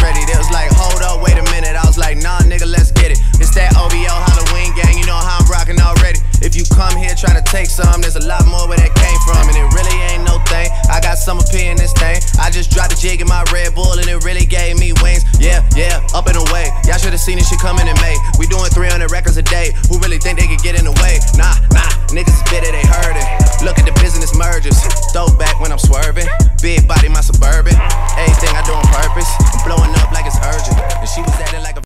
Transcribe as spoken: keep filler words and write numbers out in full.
ready. They was like, hold up, wait a minute. I was like, nah, nigga, let's get it. It's that O V O Halloween gang, you know how I'm rocking already. If you come here trying to take some, there's a lot more where that came from, and it really ain't no thing. I got Summer P in this thing. I just dropped a jig in my Red Bull, and it really gave me wings. Yeah, yeah, up and away. Y'all should've seen this shit coming in May. We doing three hundred records a day. Who really think they could get in the way? Nah, nah, niggas is bitter, they heard it. Look at the business mergers. Throw back when I'm swerving. Big body, my Suburban. Everything I do on purpose. I'm blowing up like it's urgent. And she was at it like a